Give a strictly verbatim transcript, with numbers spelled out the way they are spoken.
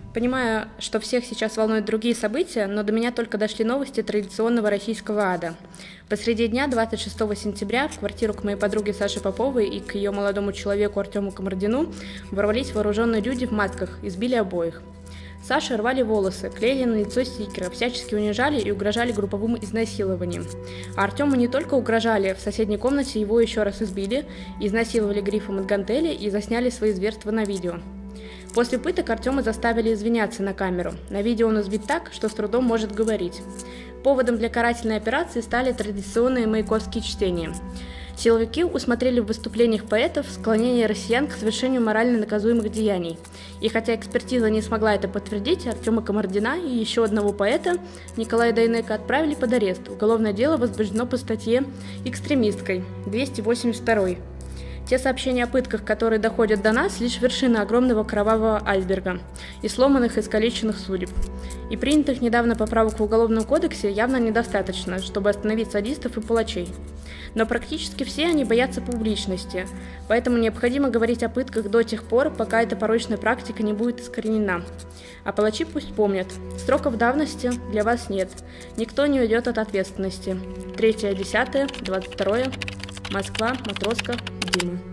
Понимаю, что всех сейчас волнуют другие события, но до меня только дошли новости традиционного российского ада. Посреди дня, двадцать шестого сентября, в квартиру к моей подруге Саше Поповой и к ее молодому человеку Артему Комардину ворвались вооруженные люди в масках, избили обоих. Саше рвали волосы, клеили на лицо стикеры, всячески унижали и угрожали групповым изнасилованием. А Артему не только угрожали, в соседней комнате его еще раз избили, изнасиловали грифом от гантели и засняли свои зверства на видео. После пыток Артема заставили извиняться на камеру. На видео он избит так, что с трудом может говорить. Поводом для карательной операции стали традиционные маяковские чтения. Силовики усмотрели в выступлениях поэтов склонение россиян к совершению морально наказуемых деяний. И хотя экспертиза не смогла это подтвердить, Артема Комардина и еще одного поэта, Николая Дайнека, отправили под арест. Уголовное дело возбуждено по статье «Экстремисткой» двести восемьдесят два. Те сообщения о пытках, которые доходят до нас, лишь вершина огромного кровавого айсберга и сломанных и искалеченных судеб. И принятых недавно поправок в Уголовном кодексе явно недостаточно, чтобы остановить садистов и палачей. Но практически все они боятся публичности, поэтому необходимо говорить о пытках до тех пор, пока эта порочная практика не будет искоренена. А палачи пусть помнят, сроков давности для вас нет, никто не уйдет от ответственности. третье десятое двадцать второе Москва, Матроска, Дима.